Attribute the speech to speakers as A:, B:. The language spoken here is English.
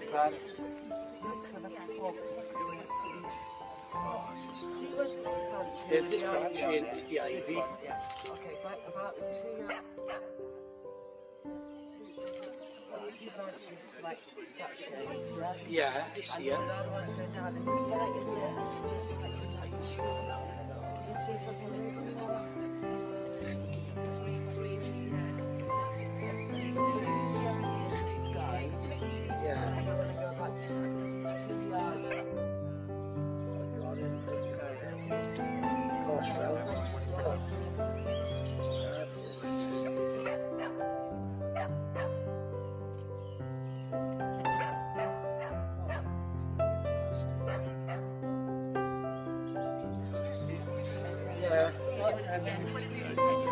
A: bad. It's scratchy and the ivy.
B: Okay, about two branches like that shape, yeah?
A: Yeah, I see it.
B: And the other one's going down, and it's like in there, just like you see something moving on.
A: Yeah.
B: And you're going to go back to the yard.
A: Gosh, well. Yeah.